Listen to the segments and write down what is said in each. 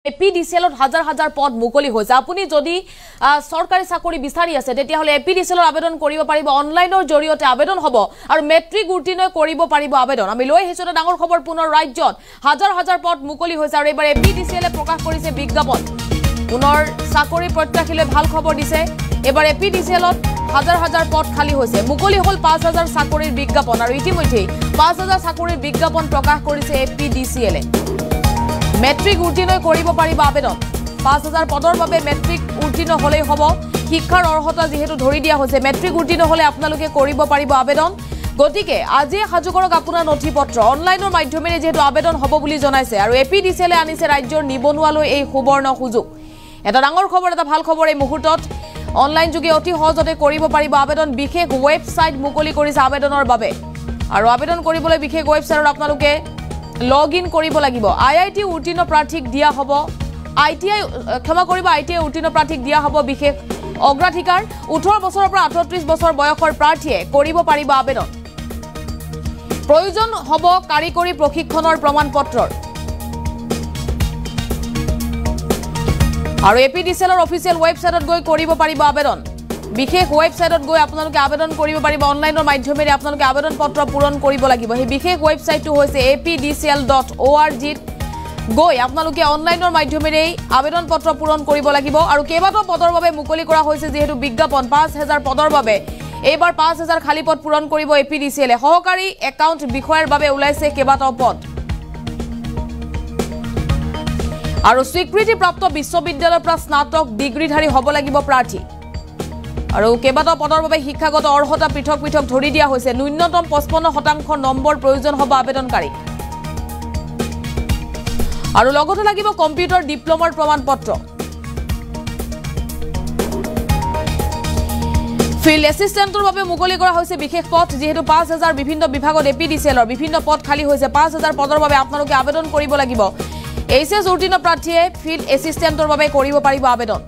এপিডিসিএলত হাজাৰ হাজাৰ পদ মুকলি হৈছে আপুনি যদি সৰকাৰি চাকৰি বিচাৰি আছে তেতিয়া হলে এপিডিসিএলৰ আবেদন কৰিব পাৰিব অনলাইনৰ জৰিয়তে আবেদন হ'ব আৰু মেট্ৰিক উত্তীৰ্ণ কৰিব পাৰিব আবেদন আমি লৈ আহিছো এটা ডাঙৰ খবৰ পুনৰ ৰাজ্যত হাজাৰ হাজাৰ পদ মুকলি হৈছে আৰু এবাৰ এপিডিসিএলে প্ৰকাশ কৰিছে বিজ্ঞাপন পুনৰ চাকৰি প্ৰত্যাশীলৈ ভাল খবৰ দিছে এবাৰ এপিডিসিএলত হাজাৰ হাজাৰ পদ খালি হৈছে মুকলি হল 5000 চাকৰিৰ বিজ্ঞাপন আৰু ইতিমধ্যে 5000 চাকৰিৰ বিজ্ঞাপন প্ৰকাশ কৰিছে এপিডিসিএলে মেট্ৰিক উত্তীৰ্ণ কৰিব পাৰিব আবেদন 5000 পদৰ বাবে মেট্ৰিক উত্তীৰ্ণ হলেই হ'ব শিক্ষাৰ অৰ্হতা যেহেতু ধৰি দিয়া হৈছে মেট্ৰিক উত্তীৰ্ণ হলে আপোনালোকে কৰিব পাৰিব আবেদন গতিকে আজি হাজু কৰক আপোনাৰ নথিপত্ৰ অনলাইনৰ মাধ্যমেৰে যেহেতু আবেদন হ'ব বুলি জনাইছে আৰু এপিডিসিএলে আনিছে ৰাজ্যৰ নিবনুৱালৈ এই সুবৰ্ণ সুযোগ এটা ডাঙৰ খবৰ এটা ভাল খবৰ এই মুহূৰ্তত অনলাইন যোগে অতি সহজতে কৰিব পাৰিব আবেদন বিশেষ ওয়েবসাইট মুকলি কৰিছে আবেদনৰ বাবে আৰু আবেদন কৰিবলৈ বিশেষ ওয়েবসাইটত আপোনালোকে লগইন কৰিব লাগিব আইআইটি উত্তীৰ্ণ প্ৰাৰ্থীক দিয়া হ'ব আইটিআই ক্ষমা কৰিব আইটিআই উত্তীৰ্ণ প্ৰাৰ্থীক দিয়া হ'ব বিশেষ অগ্ৰাধিকাৰ 18 বছৰৰ পৰা 38 বছৰ বয়সৰ প্ৰাৰ্থীয়ে কৰিব পাৰিব আবেদন প্ৰয়োজন হ'ব কাৰিকৰী প্ৰশিক্ষণৰ প্ৰমাণপত্ৰৰ আৰু এপিডিসিএলৰ অফিচিয়েল ওয়েবসাইটত গৈ কৰিব পাৰিব আবেদন বিশেষ ওয়েবসাইটত গৈ আপোনালোকে আবেদন কৰিব পাৰিব অনলাইনৰ মাধ্যমেৰে আপোনালোকে আবেদন পত্ৰ পূৰণ কৰিব লাগিব এই বিশেষ ওয়েবসাইটটো হৈছে apdcl.org গৈ আপোনালোকে অনলাইনৰ মাধ্যমেৰে আবেদন পত্ৰ পূৰণ কৰিব লাগিব আৰু কেইবাটাও পদৰ বাবে মুকলি কৰা হৈছে যেহেতু বিজ্ঞাপন 5000 পদৰ বাবে এইবাৰ 5000 খালি পদ পূৰণ কৰিব এপিডিসিএলে সহকাৰী একাউণ্ট বিষয়ৰ বাবে ওলাইছে কেইবাটাও পদ আৰু স্বীকৃতিপ্ৰাপ্ত বিশ্ববিদ্যালয়ৰ পৰা স্নাতক ডিগ্ৰীধাৰী হ'ব লাগিব প্ৰাৰ্থী আৰু কেইবাটাও পদৰ বাবে শিক্ষাগত অৰ্হতা পৃথক পৃথক ধৰি দিয়া হৈছে ন্যূনতম 55% নম্বৰ প্ৰয়োজন হ'ব আবেদনকাৰী আৰু লগতে লাগিব কম্পিউটাৰ ডিপ্লোমাৰ প্ৰমাণপত্ৰ ফিল্ড এসিস্ট্যান্টৰ বাবে মুকলি কৰা হৈছে বিশেষ পদ যেহেতু 5000 বিভিন্ন বিভাগত এপিডিসিএলৰ বিভিন্ন পদ খালি হৈছে 5000 পদৰ বাবে আপোনালোকে আবেদন কৰিব লাগিব এইচএস উত্তীৰ্ণ প্ৰাৰ্থীয়ে ফিল্ড এসিস্ট্যান্টৰ বাবে কৰিব পাৰিব আবেদন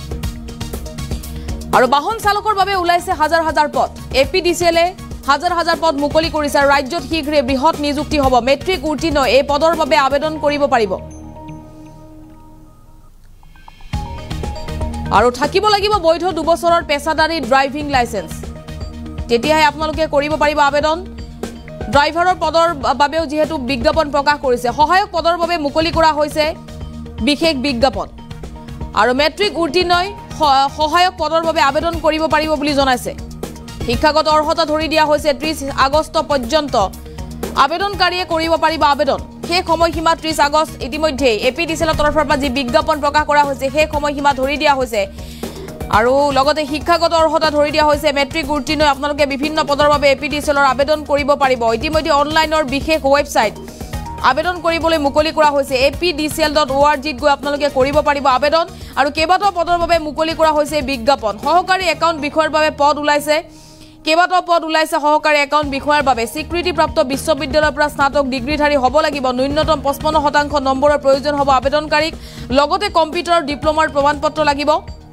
আৰু বাহন চালকৰ বাবে ওলাইছে হাজাৰ হাজাৰ পদ এপিডিসিএলে হাজাৰ হাজাৰ পদ মুকলি কৰিছে আৰু ৰাজ্যত শীঘ্ৰে বৃহৎ নিযুক্তি হ'ব মেট্ৰিক উত্তীৰ্ণ এই পদৰ বাবে আবেদন কৰিব পাৰিব আৰু থাকিব লাগিব বৈধ 2 বছৰৰ পেছাদাৰী ড্ৰাইভিং লাইসেন্স তেতিয়াহে আপোনালোকে কৰিব পাৰিব আবেদন ড্ৰাইভাৰৰ পদৰ বাবেও যেহেতু বিজ্ঞাপন প্ৰকাশ কৰিছে সহায়ক পদৰ বাবে মুকলি কৰা হৈছে বিশেষ বিজ্ঞাপন আৰু মেট্ৰিক উত্তীৰ্ণ সহায়ক পদৰ বাবে আবেদন কৰিব পাৰিব বুলি জনাইছে শিক্ষাগত অৰ্হতা ধৰি দিয়া হৈছে 30 আগষ্ট পৰ্যন্ত আবেদনকাৰীয়ে কৰিব পাৰিব আবেদন সেই সময়সীমা 30 আগষ্ট ইতিমধ্যে এপিডিসিএলৰ তৰফৰ পৰা যি বিজ্ঞাপন প্ৰকাশ কৰা হৈছে সেই সময়সীমা ধৰি দিয়া হৈছে আৰু লগতে শিক্ষাগত অৰ্হতা ধৰি দিয়া হৈছে মেট্ৰিক উত্তীৰ্ণ আপোনালোকে বিভিন্ন পদৰ বাবে এপিডিসিএলৰ আবেদন কৰিব পাৰিব ইতিমধ্যে অনলাইনৰ বিশেষ ওয়েবসাইট আবেদন কৰিবলৈ মুকলি কৰা হৈছে apdcl.org গৈ আপোনালোকে কৰিব পাৰিব আবেদন আৰু কেইবাটাও পদৰ বাবে মুকলি কৰা হৈছে বিজ্ঞাপন সহকাৰী একাউণ্ট বিষয়ৰ বাবে পদ ওলাইছে কেইবাটাও পদ ওলাইছে সহকাৰী একাউণ্ট বিষয়ৰ বাবে স্বীকৃতিপ্ৰাপ্ত বিশ্ববিদ্যালয়ৰ পৰা স্নাতক ডিগ্ৰীধাৰী হ'ব লাগিব ন্যূনতম 55% নম্বৰৰ প্ৰয়োজন হ'ব আবেদনকাৰীক লগতে কম্পিউটাৰ ডিপ্লোমাৰ প্ৰমাণপত্ৰ লাগিব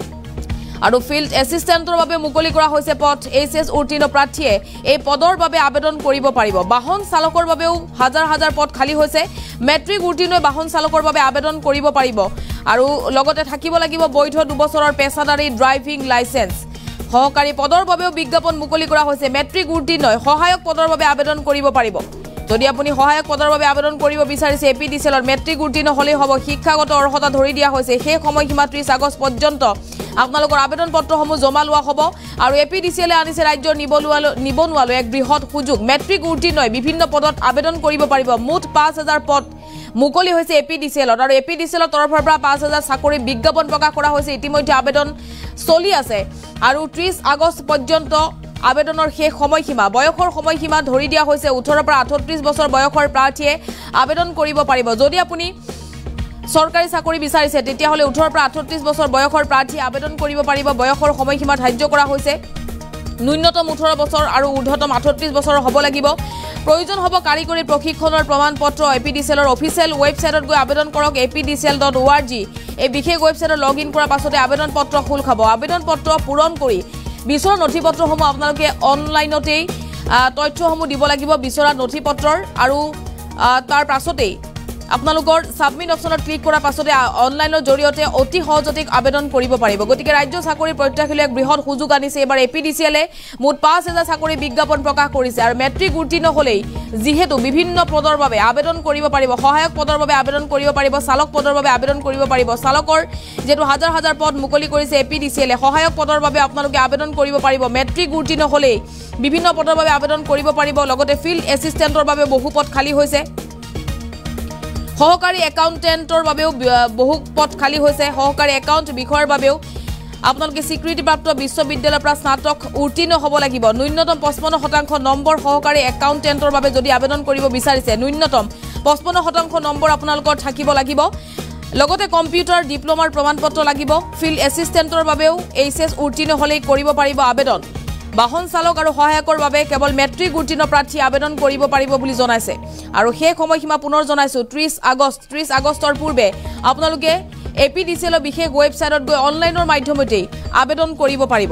আৰু ফিল্ড এসিস্ট্যান্টৰ বাবে মুকলি কৰা হৈছে পদ এইচএস উত্তীৰ্ণ প্ৰাৰ্থীয়ে এই পদৰ বাবে আবেদন কৰিব পাৰিব বাহন চালকৰ বাবেও হাজাৰ হাজাৰ পদ খালি হৈছে মেট্ৰিক উত্তীৰ্ণ বাহন চালকৰ বাবে আবেদন কৰিব পাৰিব আৰু লগতে থাকিব লাগিব বৈধ 2 বছৰৰ পেছাদাৰী ড্ৰাইভিং লাইসেন্স সহকাৰী পদৰ বাবেও বিজ্ঞাপন মুকলি কৰা হৈছে মেট্ৰিক উত্তীৰ্ণ সহায়ক পদৰ বাবে আবেদন কৰিব পাৰিব যদি আপুনি সহায়ক পদৰ বাবে আবেদন কৰিব বিচাৰিছে এপিডিসিএলৰ মেট্ৰিক উত্তীৰ্ণ হলেই হ'ব শিক্ষাগত অৰ্হতা ধৰি দিয়া হৈছে সেই সময়সীমা 30 আগষ্ট পৰ্যন্ত আপোনালোকৰ আবেদন পত্ৰসমূহ জমা লোৱা হ'ব আৰু এপিডিসিএলে আনিছে ৰাজ্যৰ নিবনুৱালৈ এক বৃহৎ সুযোগ মেট্ৰিক উত্তীৰ্ণ বিভিন্ন পদত আবেদন কৰিব পাৰিব মুঠ 5000 পদ মুকলি হৈছে এপিডিসিএলৰ আৰু এপিডিসিএলৰ তৰফৰ পৰা 5000 চাকৰি বিজ্ঞাপন প্ৰকাশ কৰা হৈছে ইতিমধ্যে আবেদন চলি আছে আৰু 30 আগষ্ট পৰ্যন্ত আবেদনৰ শেষ সময়সীমা বয়সৰ সময়সীমা ধৰি দিয়া হৈছে 18 পৰা 38 বছৰ বয়সৰ প্ৰাৰ্থীয়ে আবেদন কৰিব পাৰিব যদি আপুনি সৰকাৰি চাকৰি বিচাৰিছে তেতিয়া হলে 18 পৰা 38 বছৰ বয়সৰ প্ৰাৰ্থী আবেদন কৰিব পাৰিব বয়সৰ সময়সীমা ধাৰ্য কৰা হৈছে ন্যূনতম 18 বছৰ আৰু ঊৰ্ধ্বতম 38 বছৰ হ'ব লাগিব প্ৰয়োজন হ'ব কাৰিকৰী প্ৰশিক্ষণৰ প্ৰমাণপত্ৰ এপিডিসিএলৰ অফিচিয়েল ওয়েবসাইটত গৈ আবেদন কৰক apdcl.org এই বিশেষ ওয়েবসাইটত লগইন কৰাৰ পাছতে আবেদন পত্ৰ খুল খাব আবেদন পত্ৰ পূৰণ কৰি বিচৰা নথিপত্ৰসমূহ আপোনালোকে অনলাইনতেই তথ্যসমূহ দিব লাগিব বিচৰা নথিপত্ৰৰ আৰু তাৰ পাছতেই আপোনালোকৰ সাবমিট অপশনত ক্লিক কৰাৰ পাছতে অনলাইনৰ জৰিয়তে অতি সহজতে আবেদন কৰিব পাৰিব গতিকে ৰাজ্য চাকৰি প্ৰত্যাশীলে বৃহৎ সুযোগ আনিছে এবাৰ এপিডিচিএলে মুঠ 5000 চাকৰি বিজ্ঞাপন প্ৰকাশ কৰিছে আৰু মেট্ৰিক উত্তীৰ্ণ হলেই যিহেতু বিভিন্ন পদৰ বাবে আবেদন কৰিব পাৰিব সহায়ক পদৰ বাবে আবেদন কৰিব পাৰিব চালক পদৰ বাবে আবেদন কৰিব পাৰিব চালকৰ যেটো হাজাৰ হাজাৰ পদ মুকলি কৰিছে এপিডিচিএলে সহায়ক পদৰ বাবে আপোনালোকে আবেদন কৰিব পাৰিব মেট্ৰিক উত্তীৰ্ণ হলেই বিভিন্ন পদৰ বাবে আবেদন কৰিব পাৰিব লগতে ফিল্ড এসিস্টেন্টৰ বাবে বহু পদ খালী হৈছে সহকাৰী একাউন্টেন্টৰ বাবেও বহু পদ খালী হৈছে সহকাৰী একাউন্ট বিষয়ৰ বাবেও আপোনালোকে স্বীকৃতিপ্ৰাপ্ত বিশ্ববিদ্যালয়ৰ পৰা স্নাতক উত্তীৰ্ণ হ'ব লাগিব ন্যূনতম 55% নম্বৰ সহকাৰী একাউন্টেন্টৰ বাবে যদি আবেদন কৰিব বিচাৰিছে ন্যূনতম 55% নম্বৰ আপোনালোকৰ থাকিব লাগিব লগতে কম্পিউটাৰ ডিপ্লোমাৰ প্ৰমাণপত্ৰ লাগিব ফিল্ড এসিস্টেন্টৰ বাবেও এইচএস উত্তীৰ্ণ হলেই কৰিব পাৰিব আবেদন বাহন চালক আৰু সহায়কৰ বাবে কেৱল মেট্ৰিক উত্তীৰ্ণ প্ৰাৰ্থী আবেদন কৰিব পাৰিব বুলি জনাইছে আৰু সেই সময়সীমা পুনৰ জনাইছো 30 আগষ্টৰ পূৰ্বে আপোনালোকে এপিডিচিএলৰ বিশেষ ৱেবছাইটত গৈ অনলাইনৰ মাধ্যমতে আবেদন কৰিব পাৰিব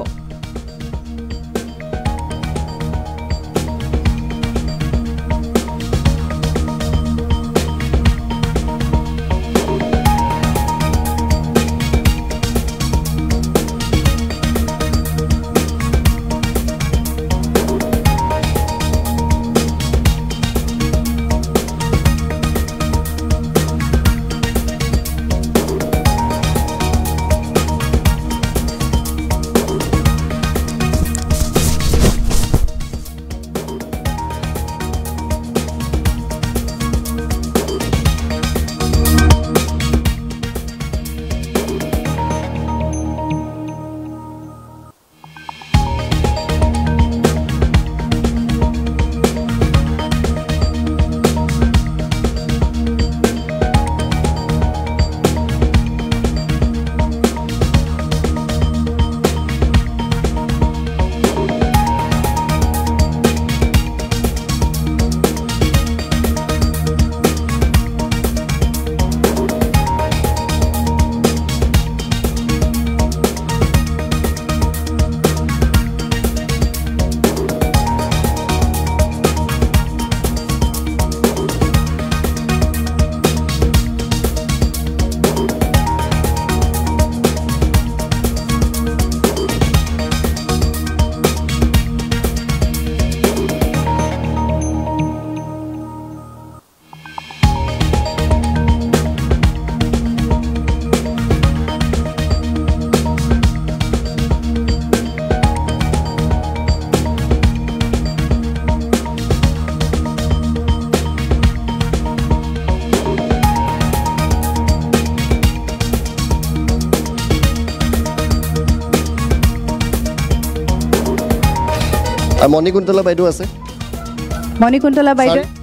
মণিকুন্তলা বাইদেউ আছে মণিকুন্তলা বাইদেউ